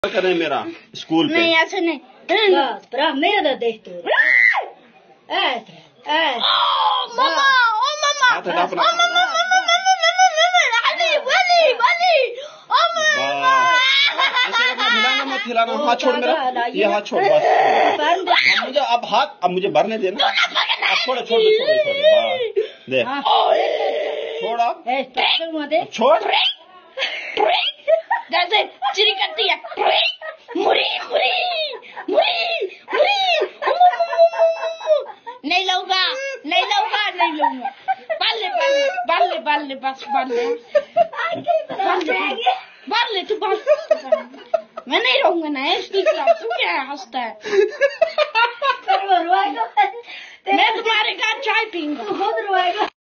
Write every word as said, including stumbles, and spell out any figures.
करें मेरा स्कूल पे नहीं ऐसे नहीं बस बरा मेरा तो देख तू ऐसे ऐसे ओ मम्मा ओ मम्मा हाथ हटा अपना ओ मम्मा वाली वाली वाली ओ मम्मा ऐसे रखना, हिलाना मत, हिलाना। हाथ छोड़ मेरा, ये हाथ छोड़ बस। अब मुझे अब हाथ अब मुझे भरने देना। अब छोड़ छोड़ छोड़ छोड़ दे छोड़ अब छोड़ जैसे चिरी करती है मुरी मुरी मुरी मुरी नहीं लूंगा नहीं लूंगा नहीं लूंगा बाले बाले बाले बाले बस बाले बाले तू बाल मैं नहीं रहूंगा ना इसकी क्लास तू क्या हंसता है मैं तुम्हारे घर चाय पीऊंगा।